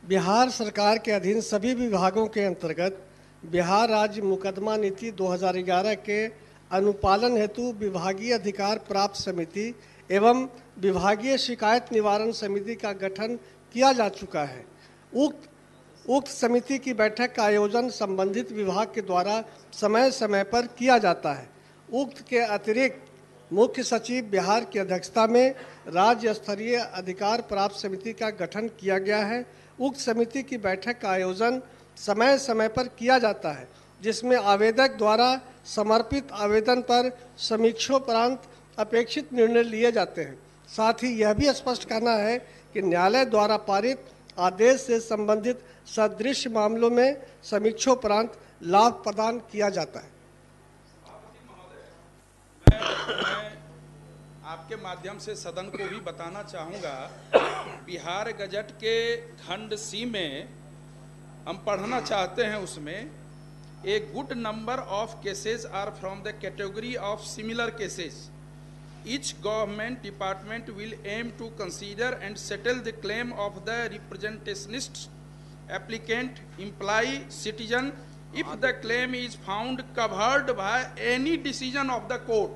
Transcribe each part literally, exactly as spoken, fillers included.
बिहार सरकार के अधीन सभी विभागों के अंतर्गत बिहार राज्य मुकदमा नीति दो हज़ार ग्यारह के अनुपालन हेतु विभागीय अधिकार प्राप्त समिति एवं विभागीय शिकायत निवारण समिति का गठन किया जा चुका है। उक्त उक्त समिति की बैठक का आयोजन संबंधित विभाग के द्वारा समय समय पर किया जाता है। उक्त के अतिरिक्त मुख्य सचिव बिहार की अध्यक्षता में राज्य स्तरीय अधिकार प्राप्त समिति का गठन किया गया है। उक्त समिति की बैठक का आयोजन समय समय पर किया जाता है, जिसमें आवेदक द्वारा समर्पित आवेदन पर समीक्षोपरांत अपेक्षित निर्णय लिए जाते हैं। साथ ही यह भी स्पष्ट करना है कि न्यायालय द्वारा पारित आदेश से संबंधित सदृश मामलों में समीक्षोपरांत लाभ प्रदान किया जाता है। मैं आपके माध्यम से सदन को भी बताना चाहूँगा, बिहार गजट के खंड सी में हम पढ़ना चाहते हैं, उसमें a good number of cases are from the category of similar cases. Each government department will aim to consider and settle the claim of the representationist, applicant, employee, citizen if the claim is found covered by any decision of the court.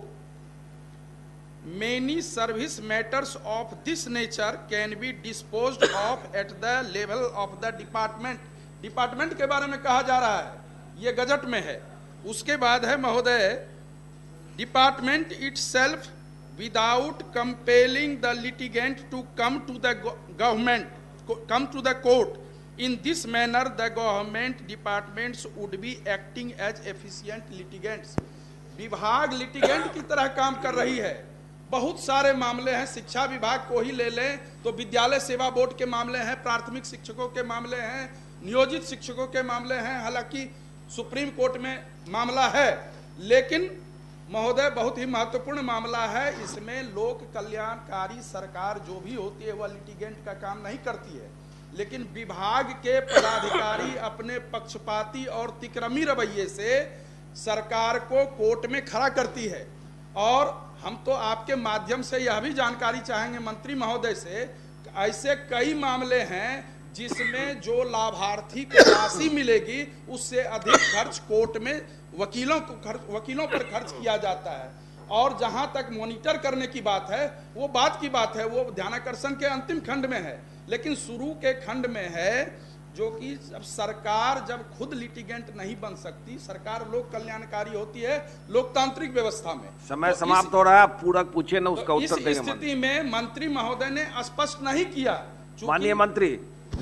Many service matters of this nature can be disposed of at the level of the department. Department के बारे में कहा जा रहा है, ये gazette में है। उसके बाद है महोदय, department itself without compelling the litigant to come to the government, come to the court. In this manner, the government departments would be acting as efficient litigants. विभाग लिटिगेंट की तरह काम कर रही है। बहुत सारे मामले हैं, शिक्षा विभाग को ही ले लें तो विद्यालय सेवा बोर्ड के मामले हैं, प्राथमिक शिक्षकों के मामले हैं, नियोजित शिक्षकों के मामले हैं। हालांकि सुप्रीम कोर्ट में मामला है, लेकिन महोदय बहुत ही महत्वपूर्ण मामला है। इसमें लोक कल्याणकारी सरकार जो भी होती है वह लिटिगेंट का काम नहीं करती है, लेकिन विभाग के पदाधिकारी अपने पक्षपाती और तिक्रमी रवैये से सरकार को कोर्ट में खड़ा करती है। और हम तो आपके माध्यम से यह भी जानकारी चाहेंगे मंत्री महोदय से, ऐसे कई मामले हैं जिसमें जो लाभार्थी को राशि मिलेगी उससे अधिक खर्च कोर्ट में वकीलों को खर्च वकीलों पर खर्च किया जाता है। और जहां तक मॉनिटर करने की बात है, वो बात की बात है, वो ध्यानाकर्षण के अंतिम खंड में है, लेकिन शुरू के खंड में है जो कि जब सरकार जब खुद लिटिगेंट नहीं बन सकती, सरकार लोक कल्याणकारी होती है लोकतांत्रिक व्यवस्था में। समय तो समाप्त हो रहा है, पूरक पूछे ना उसका उत्तर देंगे। इस स्थिति में मंत्री महोदय ने स्पष्ट नहीं किया। माननीय मंत्री,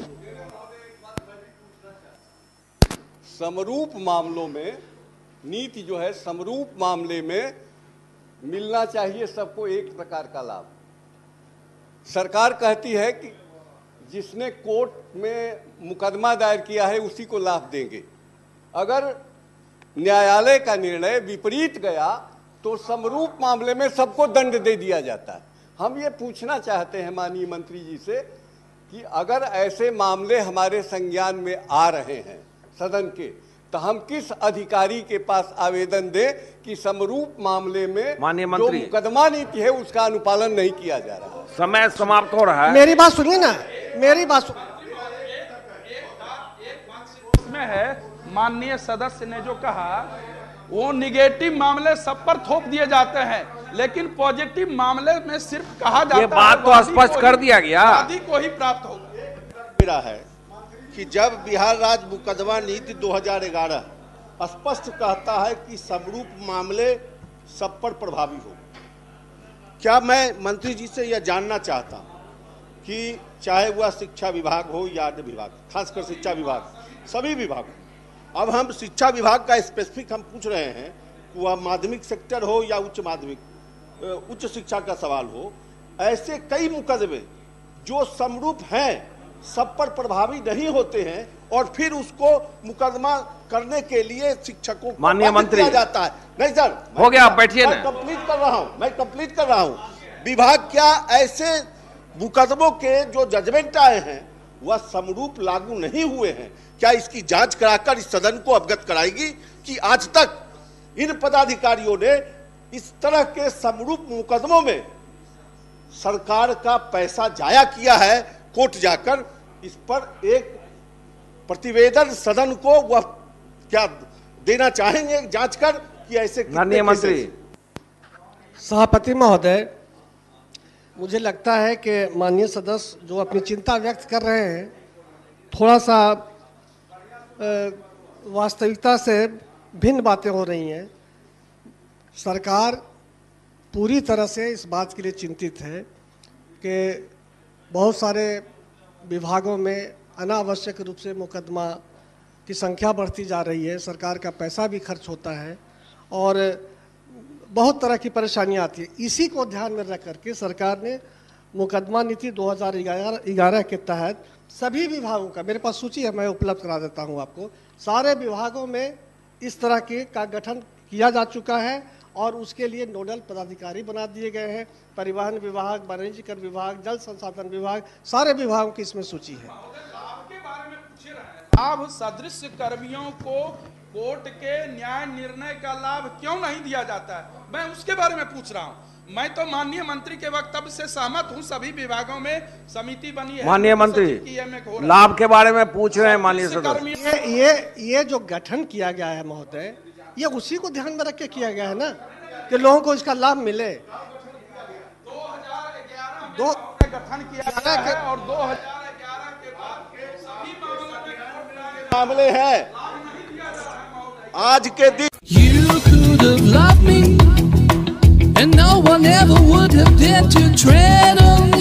समरूप मामलों में नीति जो है, समरूप मामले में मिलना चाहिए सबको एक प्रकार का लाभ। सरकार कहती है कि जिसने कोर्ट में मुकदमा दायर किया है उसी को लाभ देंगे। अगर न्यायालय का निर्णय विपरीत गया तो समरूप मामले में सबको दंड दे दिया जाता है। हम ये पूछना चाहते हैं माननीय मंत्री जी से कि अगर ऐसे मामले हमारे संज्ञान में आ रहे हैं सदन के, तो हम किस अधिकारी के पास आवेदन दें कि समरूप मामले में माननीय जो मंत्री मुकदमा नीति है उसका अनुपालन नहीं किया जा रहा। समय समाप्त हो रहा है। मेरी बात सुनिए ना, मेरी बात सुन... इसमें है माननीय सदस्य ने जो कहा, वो निगेटिव मामले सब पर थोप दिए जाते हैं, लेकिन पॉजिटिव मामले में सिर्फ कहा जाता है। ये बात तो स्पष्ट कर दिया गया, वादी को ही प्राप्त होगा। मेरा है कि जब बिहार राज्य मुकदमा नीति दो हज़ार ग्यारह स्पष्ट कहता है कि समरूप मामले सब पर प्रभावी हो, क्या मैं मंत्री जी से यह जानना चाहता हूं कि चाहे वह शिक्षा विभाग हो या अन्य विभाग, खासकर शिक्षा विभाग, सभी विभाग, अब हम शिक्षा विभाग का स्पेसिफिक हम पूछ रहे हैं कि वह माध्यमिक सेक्टर हो या उच्च माध्यमिक उच्च शिक्षा का सवाल हो, ऐसे कई मुकदमे जो समरूप हैं सब पर प्रभावी नहीं होते हैं और फिर उसको मुकदमा करने के लिए शिक्षकों को माननीय मंत्री दिया जाता है। नहीं सर, हो गया, बैठिए ना। मैं कंप्लीट कर रहा हूं मैं कंप्लीट कर रहा हूं विभाग क्या ऐसे मुकदमों के जो जजमेंट आए हैं वह समरूप लागू नहीं हुए हैं, क्या इसकी जांच कराकर इस सदन को अवगत कराएगी कि आज तक इन पदाधिकारियों ने इस तरह के समरूप मुकदमों में सरकार का पैसा जाया किया है कोर्ट जाकर, इस पर एक प्रतिवेदन सदन को वह क्या देना चाहेंगे जांच कर कि ऐसे कितने माननीय मंत्री। केसेस- सभापति महोदय, मुझे लगता है कि माननीय सदस्य जो अपनी चिंता व्यक्त कर रहे हैं थोड़ा सा अ, वास्तविकता से भिन्न बातें हो रही हैं। सरकार पूरी तरह से इस बात के लिए चिंतित है कि बहुत सारे विभागों में अनावश्यक रूप से मुकदमा की संख्या बढ़ती जा रही है, सरकार का पैसा भी खर्च होता है और बहुत तरह की परेशानियां आती है। इसी को ध्यान में रख करके सरकार ने मुकदमा नीति दो हज़ार ग्यारह के तहत सभी विभागों का, मेरे पास सूची है, मैं उपलब्ध करा देता हूं आपको, सारे विभागों में इस तरह के का गठन किया जा चुका है और उसके लिए नोडल पदाधिकारी बना दिए गए हैं। परिवहन विभाग, वाणिज्यकर विभाग, जल संसाधन विभाग, सारे विभागों की इसमें सूची है। आपके बारे में पूछ रहे हैं, लाभ सदृश कर्मियों को कोर्ट के न्याय निर्णय का लाभ क्यों नहीं दिया जाता है, मैं उसके बारे में पूछ रहा हूं। मैं तो माननीय मंत्री के वक्तव्य से सहमत हूं, सभी विभागों में समिति बनी है। माननीय मंत्री, लाभ के बारे में पूछ रहे हैं माननीय सदस्य। ये ये ये जो गठन किया गया है महोदय, ये उसी को ध्यान में रख के किया गया है ना कि लोगों को इसका लाभ मिले। दो हज़ार ग्यारह दो में गठन किया गया है और दो हज़ार ग्यारह के बाद के सभी मामलों में कोर्ट मामले हैं आज के दिन। You could have loved me, and no one ever would have dared to tread on me.